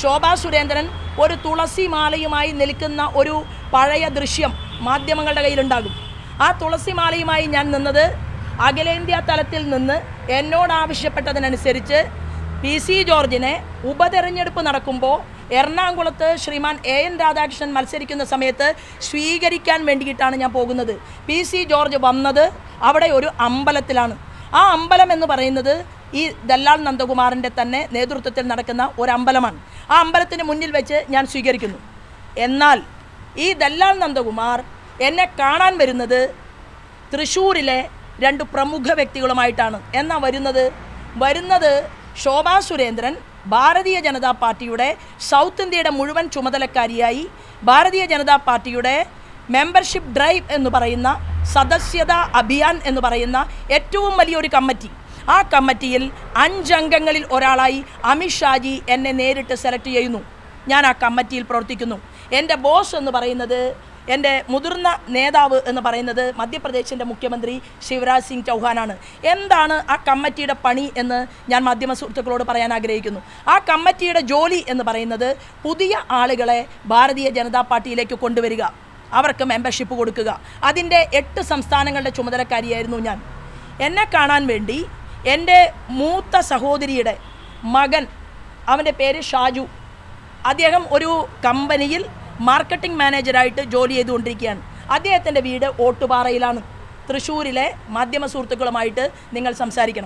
ശോഭാ സുരേന്ദ്രൻ ഒരു തുളസി മാലയുമായി നിൽക്കുന്ന ഒരു പഴയ ദൃശ്യം മാധ്യമങ്ങളുടെ കയ്യിലുണ്ടാകും. ആ തുളസി മാലയുമായി ഞാൻ നിന്നത് അഖിലേന്ത്യാ തലത്തിൽ നിന്ന് എന്നോട് ആവശ്യപ്പെട്ടതിനനുസരിച്ച് PC ജോർജിനെ ഉപതെരഞ്ഞെടുപ്പ് നടക്കുമ്പോൾ എറണാകുളത്ത് ശ്രീമാൻ AN രാധാകൃഷ്ണൻ മത്സരിക്കുന്ന സമയത്ത് സ്വീകരിക്കാൻ വേണ്ടിയിട്ടാണ് ഞാൻ പോകുന്നത്. PC ജോർജ് വന്നത് അവിടെ ഒരു അമ്പലത്തിലാണ്. ആ അമ്പലം എന്ന് പറയുന്നത് ഈ ദല്ലാൽ നന്ദകുമാറിൻ്റെ തന്നെ നേതൃത്വത്തിൽ നടക്കുന്ന ഒരു അമ്പലമാണ്. ആ അമ്പലത്തിന് മുന്നിൽ വെച്ച് ഞാൻ സ്വീകരിക്കുന്നു. എന്നാൽ ഈ ദല്ലാൽ നന്ദകുമാർ എന്നെ കാണാൻ വരുന്നത് തൃശ്ശൂരിലെ 2 പ്രമുഖ വ്യക്തികളുമായിട്ടാണ്. എന്നാ വരുന്നത് ശോഭാ സുരേന്ദ്രൻ ഭാരതീയ ജനതാ പാർട്ടിയുടെ സൗത്ത് ഇന്ത്യയുടെ മുഴുവൻ ചുമതലക്കാരിയായി ഭാരതീയ ജനതാ പാർട്ടിയുടെ മെമ്പർഷിപ്പ് ഡ്രൈവ് എന്ന് പറയുന്ന സദസ്യതാ അഭിയാൻ എന്ന് പറയുന്ന ഏറ്റവും വലിയൊരു കമ്മിറ്റി, ആ കമ്മിറ്റിയിൽ 5 അംഗങ്ങളിൽ ഒരാളായി അമിത്ഷാജി എന്നെ നേരിട്ട് സെലക്ട് ചെയ്യുന്നു. ഞാൻ ആ കമ്മിറ്റിയിൽ പ്രവർത്തിക്കുന്നു. എൻ്റെ ബോസ് എന്ന് പറയുന്നത്, എൻ്റെ മുതിർന്ന നേതാവ് എന്ന് പറയുന്നത് മധ്യപ്രദേശിൻ്റെ മുഖ്യമന്ത്രി ശിവരാജ് സിംഗ് ചൗഹാനാണ്. എന്താണ് ആ കമ്മിറ്റിയുടെ പണി എന്ന് ഞാൻ മാധ്യമ സുഹൃത്തുക്കളോട് പറയാൻ ആഗ്രഹിക്കുന്നു. ആ കമ്മിറ്റിയുടെ ജോലി എന്ന് പറയുന്നത് പുതിയ ആളുകളെ ഭാരതീയ ജനതാ പാർട്ടിയിലേക്ക് കൊണ്ടുവരിക, അവർക്ക് മെമ്പർഷിപ്പ് കൊടുക്കുക. അതിൻ്റെ 8 സംസ്ഥാനങ്ങളുടെ ചുമതലക്കാരിയായിരുന്നു ഞാൻ. എന്നെ കാണാൻ വേണ്ടി എൻ്റെ മൂത്ത സഹോദരിയുടെ മകൻ, അവൻ്റെ പേര് ഷാജു, അദ്ദേഹം ഒരു കമ്പനിയിൽ മാർക്കറ്റിംഗ് മാനേജറായിട്ട് ജോലി ചെയ്തുകൊണ്ടിരിക്കുകയാണ്. അദ്ദേഹത്തിൻ്റെ വീട് ഓട്ടുപാറയിലാണ്. തൃശ്ശൂരിലെ മാധ്യമ സുഹൃത്തുക്കളുമായിട്ട് നിങ്ങൾ സംസാരിക്കണം.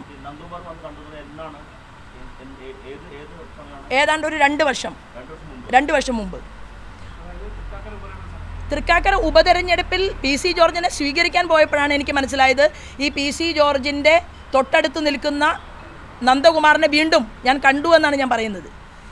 ഏതാണ്ട് ഒരു 2 വർഷം മുമ്പ് തൃക്കാക്കര ഉപതെരഞ്ഞെടുപ്പിൽ PC ജോർജിനെ സ്വീകരിക്കാൻ പോയപ്പോഴാണ് എനിക്ക് മനസ്സിലായത് ഈ PC ജോർജിൻ്റെ തൊട്ടടുത്ത് നിൽക്കുന്ന നന്ദകുമാറിനെ വീണ്ടും ഞാൻ കണ്ടു എന്നാണ് ഞാൻ പറയുന്നത്.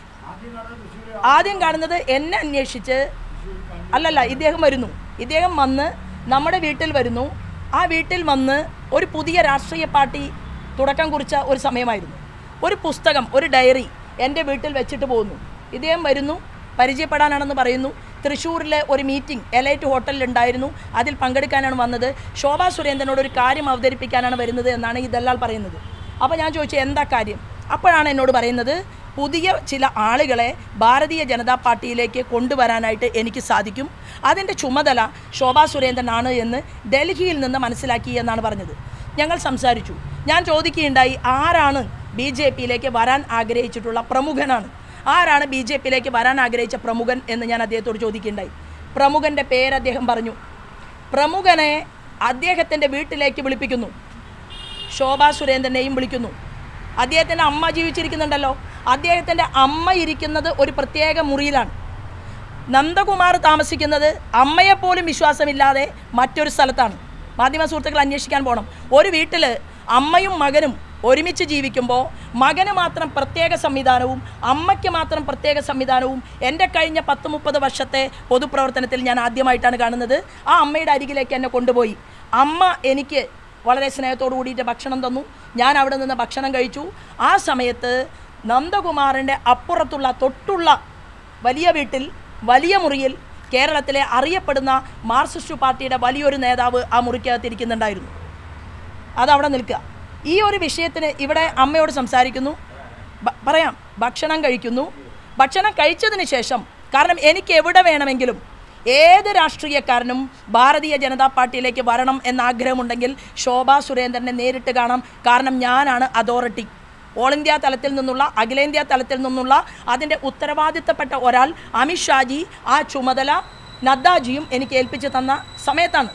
ആദ്യം കാണുന്നത് എന്നെ അന്വേഷിച്ച് അല്ലല്ല, ഇദ്ദേഹം വന്ന് നമ്മുടെ വീട്ടിൽ വരുന്നു. ആ വീട്ടിൽ വന്ന് ഒരു പുതിയ രാഷ്ട്രീയ പാർട്ടി തുടക്കം കുറിച്ച ഒരു സമയമായിരുന്നു. ഒരു പുസ്തകം, ഒരു ഡയറി എൻ്റെ വീട്ടിൽ വെച്ചിട്ട് പോകുന്നു. ഇദ്ദേഹം വരുന്നു, പരിചയപ്പെടാനാണെന്ന് പറയുന്നു. തൃശ്ശൂരിലെ ഒരു മീറ്റിംഗ് എലൈറ്റ് ഹോട്ടലിൽ ഉണ്ടായിരുന്നു, അതിൽ പങ്കെടുക്കാനാണ് വന്നത്. ശോഭാ സുരേന്ദ്രനോട് ഒരു കാര്യം അവതരിപ്പിക്കാനാണ് വരുന്നത് എന്നാണ് ഈ ദല്ലാൽ പറയുന്നത്. അപ്പോൾ ഞാൻ ചോദിച്ചു എന്താ കാര്യം? അപ്പോഴാണ് എന്നോട് പറയുന്നത് പുതിയ ചില ആളുകളെ ഭാരതീയ ജനതാ പാർട്ടിയിലേക്ക് കൊണ്ടുവരാനായിട്ട് എനിക്ക് സാധിക്കും, അതിൻ്റെ ചുമതല ശോഭാ സുരേന്ദ്രനാണ് എന്ന് ഡൽഹിയിൽ നിന്ന് മനസ്സിലാക്കി എന്നാണ് പറഞ്ഞത്. ഞങ്ങൾ സംസാരിച്ചു. ഞാൻ ചോദിക്കുകയുണ്ടായി ആരാണ് BJPയിലേക്ക് വരാൻ ആഗ്രഹിച്ചിട്ടുള്ള പ്രമുഖനാണ്, ആരാണ് BJPയിലേക്ക് വരാൻ ആഗ്രഹിച്ച പ്രമുഖൻ എന്ന് ഞാൻ അദ്ദേഹത്തോട് ചോദിക്കുകയുണ്ടായി. പ്രമുഖൻ്റെ പേര് അദ്ദേഹം പറഞ്ഞു. പ്രമുഖനെ അദ്ദേഹത്തിൻ്റെ വീട്ടിലേക്ക് വിളിപ്പിക്കുന്നു. ശോഭാ സുരേന്ദ്രനെയും വിളിക്കുന്നു. അദ്ദേഹത്തിൻ്റെ അമ്മ ജീവിച്ചിരിക്കുന്നുണ്ടല്ലോ, അദ്ദേഹത്തിൻ്റെ അമ്മ ഇരിക്കുന്നത് ഒരു പ്രത്യേക മുറിയിലാണ്. നന്ദകുമാർ താമസിക്കുന്നത് അമ്മയെപ്പോലും വിശ്വാസമില്ലാതെ മറ്റൊരു സ്ഥലത്താണ്. മാധ്യമ സുഹൃത്തുക്കൾ അന്വേഷിക്കാൻ പോകണം. ഒരു വീട്ടിൽ അമ്മയും മകനും ഒരുമിച്ച് ജീവിക്കുമ്പോൾ മകന് മാത്രം പ്രത്യേക സംവിധാനവും അമ്മയ്ക്ക് മാത്രം പ്രത്യേക സംവിധാനവും എൻ്റെ കഴിഞ്ഞ 10-30 വർഷത്തെ പൊതുപ്രവർത്തനത്തിൽ ഞാൻ ആദ്യമായിട്ടാണ് കാണുന്നത്. ആ അമ്മയുടെ അരികിലേക്ക് എന്നെ കൊണ്ടുപോയി. അമ്മ എനിക്ക് വളരെ സ്നേഹത്തോടു കൂടിയിട്ട് ഭക്ഷണം തന്നു. ഞാൻ അവിടെ നിന്ന് ഭക്ഷണം കഴിച്ചു. ആ സമയത്ത് നന്ദകുമാറിൻ്റെ അപ്പുറത്തുള്ള തൊട്ടുള്ള വലിയ വീട്ടിൽ, വലിയ മുറിയിൽ കേരളത്തിലെ അറിയപ്പെടുന്ന മാർക്സിസ്റ്റ് പാർട്ടിയുടെ വലിയൊരു നേതാവ് ആ മുറിക്കകത്തിരിക്കുന്നുണ്ടായിരുന്നു. അതവിടെ നിൽക്കുക. ഈ ഒരു വിഷയത്തിന് ഇവിടെ അമ്മയോട് സംസാരിക്കുന്നു, പറയാം, ഭക്ഷണം കഴിക്കുന്നു. ഭക്ഷണം കഴിച്ചതിന് ശേഷം, കാരണം എനിക്ക് എവിടെ വേണമെങ്കിലും ഏത് രാഷ്ട്രീയക്കാരനും ഭാരതീയ ജനതാ പാർട്ടിയിലേക്ക് വരണം എന്ന ആഗ്രഹമുണ്ടെങ്കിൽ ശോഭാ സുരേന്ദ്രനെ നേരിട്ട് കാണാം. കാരണം ഞാനാണ് അതോറിറ്റി. ഓൾ ഇന്ത്യ തലത്തിൽ നിന്നുള്ള, അഖിലേന്ത്യാ തലത്തിൽ നിന്നുള്ള അതിൻ്റെ ഉത്തരവാദിത്തപ്പെട്ട ഒരാൾ അമിത്ഷാജി, ആ ചുമതല നദ്ദാജിയും എനിക്ക് ഏൽപ്പിച്ച് തന്ന സമയത്താണ്.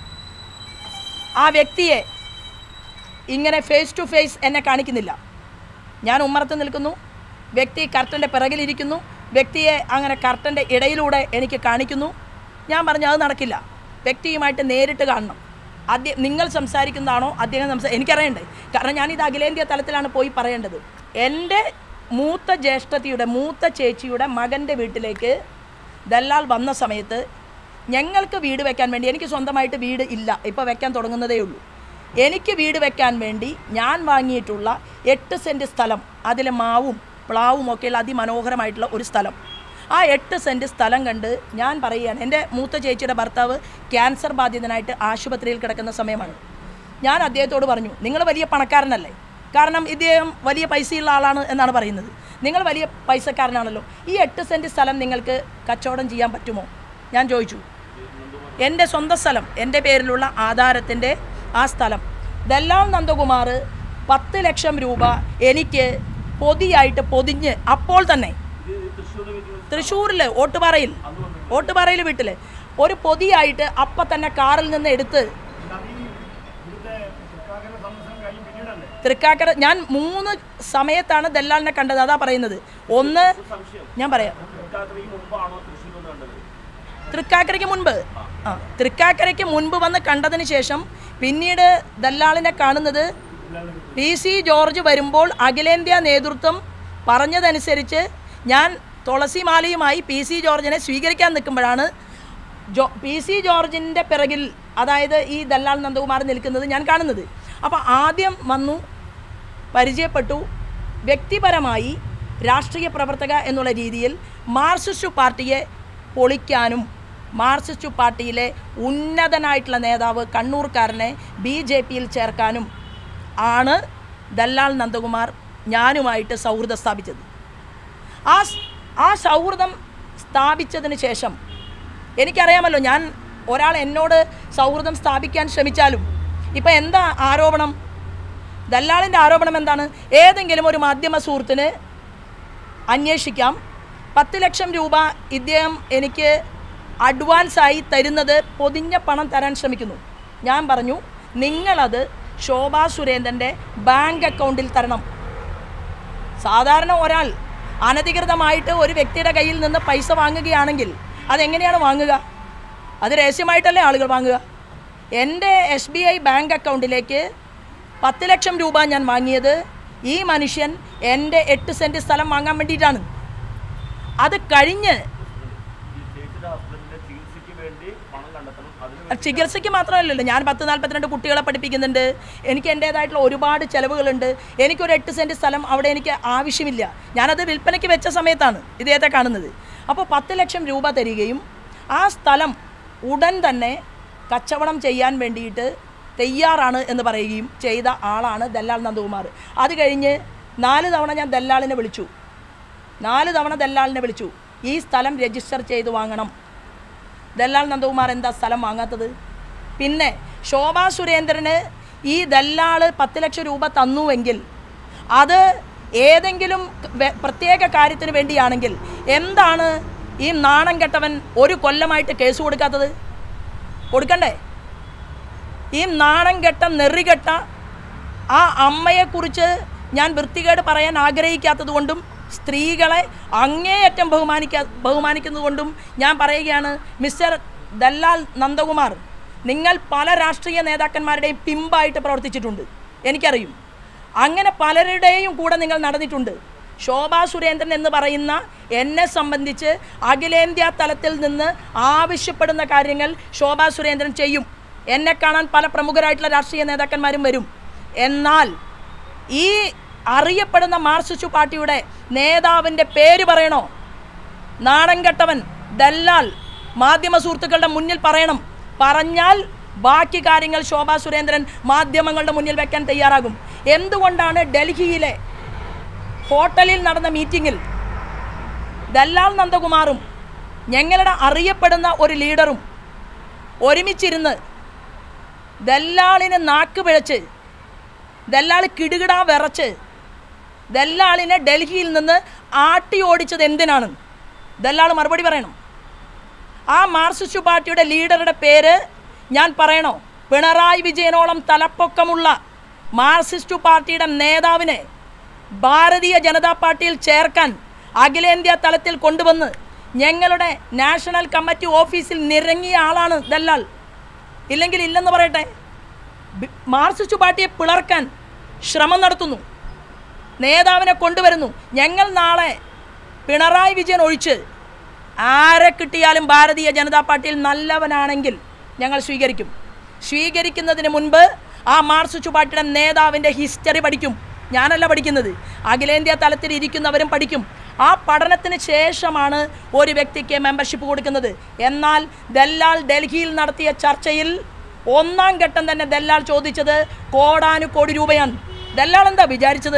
ആ വ്യക്തിയെ ഇങ്ങനെ ഫേസ് ടു ഫേസ് എന്നെ കാണിക്കുന്നില്ല. ഞാൻ ഉമ്മറത്ത് നിൽക്കുന്നു, വ്യക്തി കർട്ടൻ്റെ പിറകിലിരിക്കുന്നു, വ്യക്തിയെ അങ്ങനെ കർട്ടൻ്റെ ഇടയിലൂടെ എനിക്ക് കാണിക്കുന്നു. ഞാൻ പറഞ്ഞു അത് നടക്കില്ല, വ്യക്തിയുമായിട്ട് നേരിട്ട് കാണണം. നിങ്ങൾ സംസാരിക്കുന്നതാണോ അദ്ദേഹം എനിക്കറിയണ്ടേ, കാരണം ഞാനിത് അഖിലേന്ത്യാ തലത്തിലാണ് പോയി പറയേണ്ടത്. എൻ്റെ മൂത്ത ജ്യേഷ്ഠത്തിയുടെ, മൂത്ത ചേച്ചിയുടെ മകൻ്റെ വീട്ടിലേക്ക് ദല്ലാൽ വന്ന സമയത്ത് ഞങ്ങൾക്ക് വീട് വെക്കാൻ വേണ്ടി, എനിക്ക് സ്വന്തമായിട്ട് വീട് ഇല്ല, ഇപ്പോൾ വെക്കാൻ തുടങ്ങുന്നതേ ഉള്ളൂ. എനിക്ക് വീട് വെക്കാൻ വേണ്ടി ഞാൻ വാങ്ങിയിട്ടുള്ള 8 സെൻറ്റ് സ്ഥലം, അതിൽ മാവും പ്ലാവും ഒക്കെയുള്ള അതിമനോഹരമായിട്ടുള്ള ഒരു സ്ഥലം, ആ 8 സെൻറ്റ് സ്ഥലം കണ്ട് ഞാൻ പറയുകയാണ്. എൻ്റെ മൂത്ത ചേച്ചിയുടെ ഭർത്താവ് ക്യാൻസർ ബാധിതനായിട്ട് ആശുപത്രിയിൽ കിടക്കുന്ന സമയമാണ്. ഞാൻ അദ്ദേഹത്തോട് പറഞ്ഞു, നിങ്ങൾ വലിയ പണക്കാരനല്ലേ, കാരണം ഇദ്ദേഹം വലിയ പൈസയുള്ള ആളാണ് എന്നാണ് പറയുന്നത്. നിങ്ങൾ വലിയ പൈസക്കാരനാണല്ലോ, ഈ 8 സെൻറ്റ് സ്ഥലം നിങ്ങൾക്ക് കച്ചവടം ചെയ്യാൻ പറ്റുമോ? ഞാൻ ചോദിച്ചു. എൻ്റെ സ്വന്തം സ്ഥലം, എൻ്റെ പേരിലുള്ള ആധാരത്തിൻ്റെ ആ സ്ഥലം ദല്ലാൽ നന്ദകുമാർ 10 ലക്ഷം രൂപ എനിക്ക് പൊതിയായിട്ട് പൊതിഞ്ഞ് അപ്പോൾ തന്നെ തൃശ്ശൂരിൽ ഓട്ടുപാറയിൽ വീട്ടിൽ ഒരു പൊതിയായിട്ട് അപ്പം തന്നെ കാറിൽ നിന്ന് എടുത്ത് തൃക്കാക്കര ഞാൻ 3 സമയത്താണ് ദല്ലാലിനെ കണ്ടത്. അതാ പറയുന്നത്. ഒന്ന് ഞാൻ പറയാം, തൃക്കാക്കരയ്ക്ക് മുൻപ് തൃക്കാക്കരയ്ക്ക് മുൻപ് വന്ന് കണ്ടതിന് ശേഷം പിന്നീട് ദല്ലാളിനെ കാണുന്നത് PC ജോർജ് വരുമ്പോൾ അഖിലേന്ത്യാ നേതൃത്വം പറഞ്ഞതനുസരിച്ച് ഞാൻ തുളസിമാലയുമായി PC ജോർജിനെ സ്വീകരിക്കാൻ നിൽക്കുമ്പോഴാണ് PC ജോർജിൻ്റെ പിറകിൽ, അതായത് ഈ ദല്ലാൽ നന്ദകുമാർ നിൽക്കുന്നത് ഞാൻ കാണുന്നത്. അപ്പോൾ ആദ്യം വന്നു, പരിചയപ്പെട്ടു. വ്യക്തിപരമായി രാഷ്ട്രീയ പ്രവർത്തക എന്നുള്ള രീതിയിൽ മാർക്സിസ്റ്റ് പാർട്ടിയെ പൊളിക്കാനും മാർക്സിസ്റ്റ് പാർട്ടിയിലെ ഉന്നതനായിട്ടുള്ള നേതാവ് കണ്ണൂർക്കാരനെ BJPയിൽ ചേർക്കാനും ആണ് ദല്ലാൽ നന്ദകുമാർ ഞാനുമായിട്ട് സൗഹൃദം സ്ഥാപിച്ചത്. ആ സൗഹൃദം സ്ഥാപിച്ചതിന് ശേഷം എനിക്കറിയാമല്ലോ, ഞാൻ ഒരാൾ എന്നോട് സൗഹൃദം സ്ഥാപിക്കാൻ ശ്രമിച്ചാലും ഇപ്പം എന്താ ആരോപണം? ദല്ലാളിൻ്റെ ആരോപണം എന്താണ്? ഏതെങ്കിലും ഒരു മാധ്യമ സുഹൃത്തിന് അന്വേഷിക്കാം, 10 ലക്ഷം രൂപ ഇദ്ദേഹം എനിക്ക് അഡ്വാൻസായി തരുന്നത് പൊതിഞ്ഞ പണം തരാൻ ശ്രമിക്കുന്നു. ഞാൻ പറഞ്ഞു, നിങ്ങളത് ശോഭാ സുരേന്ദ്രൻ്റെ ബാങ്ക് അക്കൗണ്ടിൽ തരണം. സാധാരണ ഒരാൾ അനധികൃതമായിട്ട് ഒരു വ്യക്തിയുടെ കയ്യിൽ നിന്ന് പൈസ വാങ്ങുകയാണെങ്കിൽ അതെങ്ങനെയാണ് വാങ്ങുക? അത് രഹസ്യമായിട്ടല്ലേ ആളുകൾ വാങ്ങുക? എൻ്റെ SBI ബാങ്ക് അക്കൗണ്ടിലേക്ക് 10 ലക്ഷം രൂപ ഞാൻ വാങ്ങിയത് ഈ മനുഷ്യൻ എൻ്റെ 8 സെൻറ്റ് സ്ഥലം വാങ്ങാൻ വേണ്ടിയിട്ടാണ്. അത് കഴിഞ്ഞ് ചികിത്സയ്ക്ക് മാത്രമല്ലല്ലോ, ഞാൻ 10-42 കുട്ടികളെ പഠിപ്പിക്കുന്നുണ്ട്. എനിക്ക് എൻ്റേതായിട്ടുള്ള ഒരുപാട് ചിലവുകളുണ്ട്. എനിക്കൊരു 8 സെൻറ്റ് സ്ഥലം അവിടെ എനിക്ക് ആവശ്യമില്ല. ഞാനത് വിൽപ്പനയ്ക്ക് വെച്ച സമയത്താണ് ഇദ്ദേഹത്തെ കാണുന്നത്. അപ്പോൾ 10 ലക്ഷം രൂപ തരികയും ആ സ്ഥലം ഉടൻ തന്നെ കച്ചവടം ചെയ്യാൻ വേണ്ടിയിട്ട് തയ്യാറാണ് എന്ന് പറയുകയും ചെയ്ത ആളാണ് ദല്ലാൽ നന്ദകുമാർ. അത് കഴിഞ്ഞ് 4 തവണ ഞാൻ ദല്ലാളിനെ വിളിച്ചു. 4 തവണ ദല്ലാളിനെ വിളിച്ചു. ഈ സ്ഥലം രജിസ്റ്റർ ചെയ്ത് വാങ്ങണം. ദല്ലാൽ നന്ദകുമാർ എന്താ സ്ഥലം വാങ്ങാത്തത്? പിന്നെ ശോഭാ സുരേന്ദ്രന് ഈ ദല്ലാൾ 10 ലക്ഷം രൂപ തന്നുവെങ്കിൽ അത് ഏതെങ്കിലും പ്രത്യേക കാര്യത്തിന് വേണ്ടിയാണെങ്കിൽ എന്താണ് ഈ നാണം കെട്ടവൻ 1 കൊല്ലമായിട്ട് കേസ് കൊടുക്കാത്തത്? കൊടുക്കണ്ടേ? ഈ നാണം കെട്ട നെറികെട്ട ആ അമ്മയെക്കുറിച്ച് ഞാൻ വൃത്തികേട് പറയാൻ ആഗ്രഹിക്കാത്തത് കൊണ്ടും സ്ത്രീകളെ അങ്ങേയറ്റം ബഹുമാനിക്കുന്നതുകൊണ്ടും ഞാൻ പറയുകയാണ്, മിസ്റ്റർ ദല്ലാൽ നന്ദകുമാർ, നിങ്ങൾ പല രാഷ്ട്രീയ നേതാക്കന്മാരുടെയും പിമ്പായിട്ട് പ്രവർത്തിച്ചിട്ടുണ്ട്, എനിക്കറിയും. അങ്ങനെ പലരുടെയും കൂടെ നിങ്ങൾ നടന്നിട്ടുണ്ട്. ശോഭാ സുരേന്ദ്രൻ എന്ന് പറയുന്ന എന്നെ സംബന്ധിച്ച് അഖിലേന്ത്യാ തലത്തിൽ നിന്ന് ആവശ്യപ്പെടുന്ന കാര്യങ്ങൾ ശോഭാ സുരേന്ദ്രൻ ചെയ്യും. എന്നെ കാണാൻ പല പ്രമുഖരായിട്ടുള്ള രാഷ്ട്രീയ നേതാക്കന്മാരും വരും. എന്നാൽ ഈ അറിയപ്പെടുന്ന മാർക്സിസ്റ്റ് പാർട്ടിയുടെ നേതാവിൻ്റെ പേര് പറയണോ? നാണം കെട്ടവൻ ദല്ലാൽ മാധ്യമ സുഹൃത്തുക്കളുടെ മുന്നിൽ പറയണം. പറഞ്ഞാൽ ബാക്കി കാര്യങ്ങൾ ശോഭാ സുരേന്ദ്രൻ മാധ്യമങ്ങളുടെ മുന്നിൽ വെക്കാൻ തയ്യാറാകും. എന്തുകൊണ്ടാണ് ഡൽഹിയിലെ ഹോട്ടലിൽ നടന്ന മീറ്റിങ്ങിൽ ദല്ലാൽ നന്ദകുമാറും ഞങ്ങളുടെ അറിയപ്പെടുന്ന ഒരു ലീഡറും ഒരുമിച്ചിരുന്ന് ദല്ലാളിനെ നാക്ക് പിഴച്ച്, ദല്ലാൾ കിടുകിടാ വിറച്ച് ദല്ലാളിനെ ഡൽഹിയിൽ നിന്ന് ആട്ടി ഓടിച്ചത് എന്തിനാണ്? ദല്ലാൾ മറുപടി പറയണം. ആ മാർക്സിസ്റ്റ് പാർട്ടിയുടെ ലീഡറുടെ പേര് ഞാൻ പറയണോ? പിണറായി വിജയനോളം തലപ്പൊക്കമുള്ള മാർക്സിസ്റ്റ് പാർട്ടിയുടെ നേതാവിനെ ഭാരതീയ ജനതാ പാർട്ടിയിൽ ചേർക്കാൻ അഖിലേന്ത്യാ തലത്തിൽ കൊണ്ടുവന്ന് ഞങ്ങളുടെ നാഷണൽ കമ്മിറ്റി ഓഫീസിൽ നിരങ്ങിയ ആളാണ് ദല്ലാൽ. ഇല്ലെങ്കിൽ ഇല്ലെന്ന് പറയട്ടെ. മാർക്സിസ്റ്റ് പാർട്ടിയെ പിളർക്കാൻ ശ്രമം നടത്തുന്നു, നേതാവിനെ കൊണ്ടുവരുന്നു. ഞങ്ങൾ നാളെ പിണറായി വിജയൻ ഒഴിച്ച് ആരെ കിട്ടിയാലും ഭാരതീയ ജനതാ പാർട്ടിയിൽ നല്ലവനാണെങ്കിൽ ഞങ്ങൾ സ്വീകരിക്കും. സ്വീകരിക്കുന്നതിന് മുൻപ് ആ മാർക്സിസ്റ്റ് പാർട്ടിയുടെ നേതാവിൻ്റെ ഹിസ്റ്ററി പഠിക്കും. ഞാനല്ല പഠിക്കുന്നത്, അഖിലേന്ത്യാ തലത്തിൽ ഇരിക്കുന്നവരും പഠിക്കും. ആ പഠനത്തിന് ശേഷമാണ് ഒരു വ്യക്തിക്ക് മെമ്പർഷിപ്പ് കൊടുക്കുന്നത്. എന്നാൽ ദല്ലാൽ ഡൽഹിയിൽ നടത്തിയ ചർച്ചയിൽ 1ാം ഘട്ടം തന്നെ ദല്ലാൽ ചോദിച്ചത് കോടാനുകോടി രൂപയാണ്. ദല്ലാൽ എന്താ വിചാരിച്ചത്?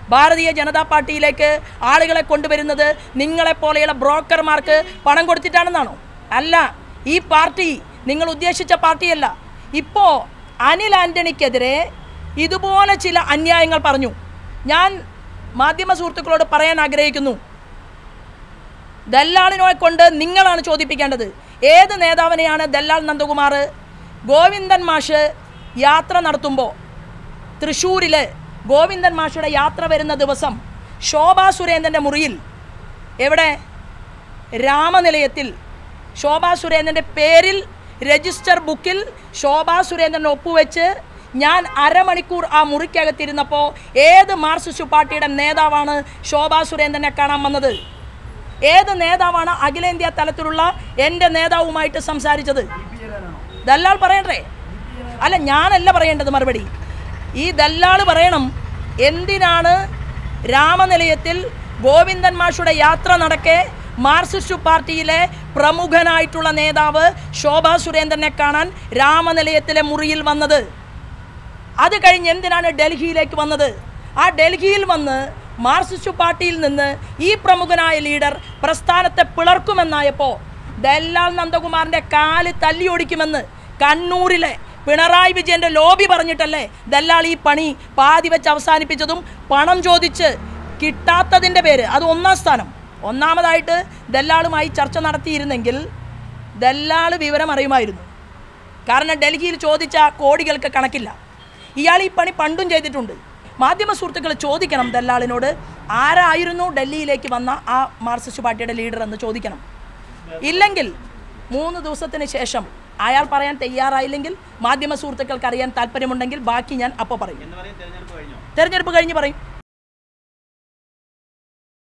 ഭാരതീയ ജനതാ പാർട്ടിയിലേക്ക് ആളുകളെ കൊണ്ടുവരുന്നത് നിങ്ങളെപ്പോലെയുള്ള ബ്രോക്കർമാർക്ക് പണം കൊടുത്തിട്ടാണെന്നാണോ? അല്ല, ഈ പാർട്ടി നിങ്ങൾ ഉദ്ദേശിച്ച പാർട്ടിയല്ല. ഇപ്പോൾ അനിൽ ആൻ്റണിക്കെതിരെ ഇതുപോലെ ചില അന്യായങ്ങൾ പറഞ്ഞു. ഞാൻ മാധ്യമ സുഹൃത്തുക്കളോട് പറയാൻ ആഗ്രഹിക്കുന്നു, ദല്ലാളിനെ കൊണ്ട് നിങ്ങളാണ് ചോദിപ്പിക്കേണ്ടത്. ഏത് നേതാവിനെയാണ് ദല്ലാൾ നന്ദകുമാർ ഗോവിന്ദൻ മാഷ് യാത്ര നടത്തുമ്പോൾ തൃശ്ശൂരിൽ ഗോവിന്ദൻ മാഷയുടെ യാത്ര വരുന്ന ദിവസം ശോഭാ സുരേന്ദ്രൻ്റെ മുറിയിൽ, എവിടെ, രാമനിലയത്തിൽ ശോഭാ സുരേന്ദ്രൻ്റെ പേരിൽ രജിസ്റ്റർ ബുക്കിൽ ശോഭാ സുരേന്ദ്രൻ ഒപ്പുവെച്ച് ഞാൻ അരമണിക്കൂർ ആ മുറിക്കകത്തിരുന്നപ്പോൾ ഏത് മാർക്സിസ്റ്റ് പാർട്ടിയുടെ നേതാവാണ് ശോഭാ സുരേന്ദ്രനെ കാണാൻ വന്നത്? ഏത് നേതാവാണ് അഖിലേന്ത്യാ തലത്തിലുള്ള എൻ്റെ നേതാവുമായിട്ട് സംസാരിച്ചത്? ദല്ലാൾ പറയണ്ടേ? അല്ല, ഞാനല്ല പറയേണ്ടത് മറുപടി. ഈ ദല്ലാൾ പറയണം, എന്തിനാണ് രാമനിലയത്തിൽ ഗോവിന്ദൻ മാഷുടെ യാത്ര നടക്കെ മാർക്സിസ്റ്റ് പാർട്ടിയിലെ പ്രമുഖനായിട്ടുള്ള നേതാവ് ശോഭാ സുരേന്ദ്രനെ കാണാൻ രാമനിലയത്തിലെ മുറിയിൽ വന്നത്? അത് കഴിഞ്ഞ് എന്തിനാണ് ഡൽഹിയിലേക്ക് വന്നത്? ആ ഡൽഹിയിൽ വന്ന് മാർക്സിസ്റ്റ് പാർട്ടിയിൽ നിന്ന് ഈ പ്രമുഖനായ ലീഡർ പ്രസ്ഥാനത്തെ പിളർക്കുമെന്നായപ്പോൾ ദല്ലാൾ നന്ദകുമാറിൻ്റെ കാല് തല്ലിയൊടിക്കുമെന്ന് കണ്ണൂരിലെ പിണറായി വിജയൻ്റെ ലോബി പറഞ്ഞിട്ടല്ലേ ദല്ലാൾ ഈ പണി പാതി വെച്ച് അവസാനിപ്പിച്ചതും പണം ചോദിച്ച് കിട്ടാത്തതിൻ്റെ പേര്. അത് ഒന്നാം സ്ഥാനം. ഒന്നാമതായിട്ട് ദല്ലാളുമായി ചർച്ച നടത്തിയിരുന്നെങ്കിൽ ദല്ലാൾ വിവരം അറിയുമായിരുന്നു. കാരണം ഡൽഹിയിൽ ചോദിച്ച കോടികൾക്ക് കണക്കില്ല. ഇയാൾ ഈ പണി പണ്ടും ചെയ്തിട്ടുണ്ട്. മാധ്യമ സുഹൃത്തുക്കൾ ചോദിക്കണം ദല്ലാളിനോട്, ആരായിരുന്നു ഡൽഹിയിലേക്ക് വന്ന ആ മാർക്സിസ്റ്റ് പാർട്ടിയുടെ ലീഡർ എന്ന് ചോദിക്കണം. ഇല്ലെങ്കിൽ 3 ദിവസത്തിന് ശേഷം അയാൾ പറയാൻ തയ്യാറായില്ലെങ്കിൽ മാധ്യമ സുഹൃത്തുക്കൾക്ക് അറിയാൻ താല്പര്യമുണ്ടെങ്കിൽ ബാക്കി ഞാൻ അപ്പോൾ പറയും. തെരഞ്ഞെടുപ്പ് കഴിഞ്ഞ് പറയും.